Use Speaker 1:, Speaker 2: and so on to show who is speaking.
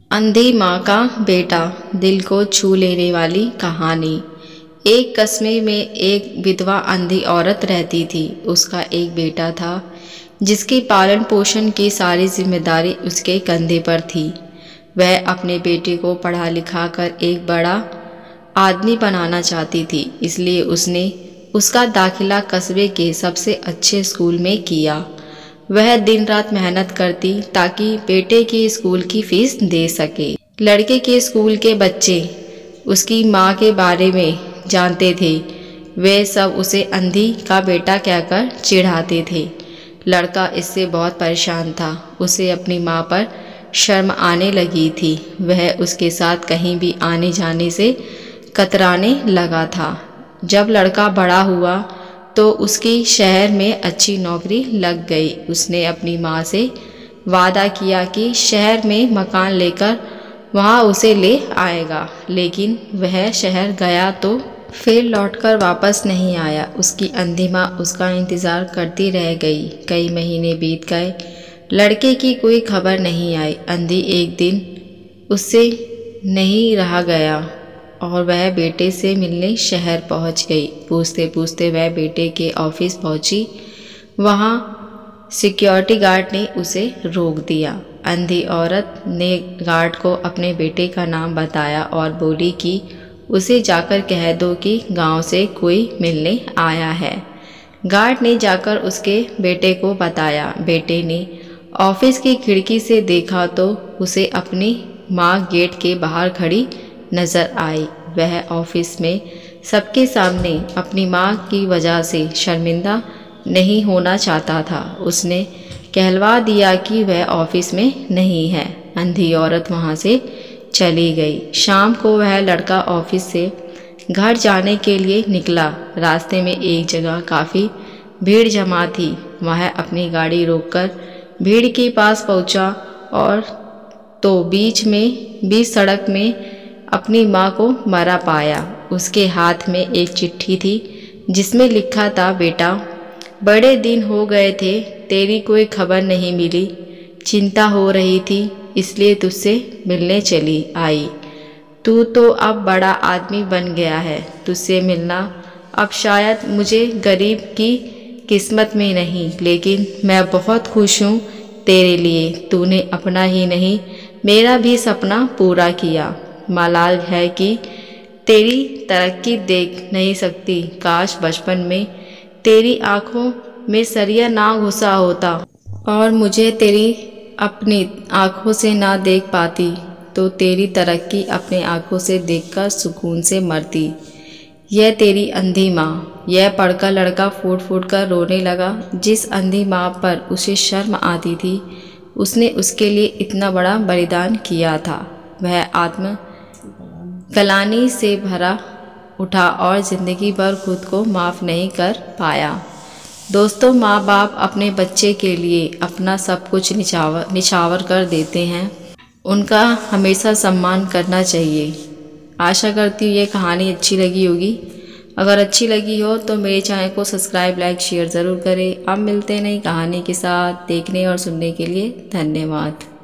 Speaker 1: अंधी माँ का बेटा, दिल को छू लेने वाली कहानी। एक कस्बे में एक विधवा अंधी औरत रहती थी। उसका एक बेटा था जिसकी पालन पोषण की सारी जिम्मेदारी उसके कंधे पर थी। वह अपने बेटे को पढ़ा लिखा कर एक बड़ा आदमी बनाना चाहती थी, इसलिए उसने उसका दाखिला कस्बे के सबसे अच्छे स्कूल में किया। वह दिन रात मेहनत करती ताकि बेटे की स्कूल की फीस दे सके। लड़के के स्कूल के बच्चे उसकी माँ के बारे में जानते थे। वे सब उसे अंधी का बेटा कहकर चिढ़ाते थे। लड़का इससे बहुत परेशान था। उसे अपनी माँ पर शर्म आने लगी थी। वह उसके साथ कहीं भी आने जाने से कतराने लगा था। जब लड़का बड़ा हुआ तो उसकी शहर में अच्छी नौकरी लग गई। उसने अपनी माँ से वादा किया कि शहर में मकान लेकर वहाँ उसे ले आएगा, लेकिन वह शहर गया तो फिर लौटकर वापस नहीं आया। उसकी अंधी माँ उसका इंतज़ार करती रह गई। कई महीने बीत गए, लड़के की कोई खबर नहीं आई। अंधी एक दिन उससे नहीं रहा गया और वह बेटे से मिलने शहर पहुंच गई। पूछते पूछते वह बेटे के ऑफिस पहुंची। वहां सिक्योरिटी गार्ड ने उसे रोक दिया। अंधी औरत ने गार्ड को अपने बेटे का नाम बताया और बोली कि उसे जाकर कह दो कि गांव से कोई मिलने आया है। गार्ड ने जाकर उसके बेटे को बताया। बेटे ने ऑफिस की खिड़की से देखा तो उसे अपनी माँ गेट के बाहर खड़ी नजर आई। वह ऑफिस में सबके सामने अपनी माँ की वजह से शर्मिंदा नहीं होना चाहता था। उसने कहलवा दिया कि वह ऑफिस में नहीं है। अंधी औरत वहाँ से चली गई। शाम को वह लड़का ऑफिस से घर जाने के लिए निकला। रास्ते में एक जगह काफ़ी भीड़ जमा थी। वह अपनी गाड़ी रोककर भीड़ के पास पहुँचा और तो बीच सड़क में अपनी माँ को मरा पाया। उसके हाथ में एक चिट्ठी थी जिसमें लिखा था, बेटा, बड़े दिन हो गए थे, तेरी कोई खबर नहीं मिली। चिंता हो रही थी इसलिए तुझसे मिलने चली आई। तू तो अब बड़ा आदमी बन गया है। तुझसे मिलना अब शायद मुझे गरीब की किस्मत में नहीं, लेकिन मैं बहुत खुश हूँ तेरे लिए। तूने अपना ही नहीं मेरा भी सपना पूरा किया। मलाल है कि तेरी तरक्की देख नहीं सकती। काश बचपन में तेरी आँखों में सरिया ना घुसा होता और मुझे तेरी अपनी आँखों से ना देख पाती तो तेरी तरक्की अपने आँखों से देखकर सुकून से मरती। यह तेरी अंधी माँ। यह पढ़कर लड़का फूट फूट कर रोने लगा। जिस अंधी माँ पर उसे शर्म आती थी, उसने उसके लिए इतना बड़ा बलिदान किया था। वह आत्म ग्लानि से भरा उठा और ज़िंदगी भर खुद को माफ़ नहीं कर पाया। दोस्तों, माँ बाप अपने बच्चे के लिए अपना सब कुछ निछावर कर देते हैं। उनका हमेशा सम्मान करना चाहिए। आशा करती हूँ ये कहानी अच्छी लगी होगी। अगर अच्छी लगी हो तो मेरे चैनल को सब्सक्राइब, लाइक, शेयर ज़रूर करें। अब मिलते हैं नई कहानी के साथ। देखने और सुनने के लिए धन्यवाद।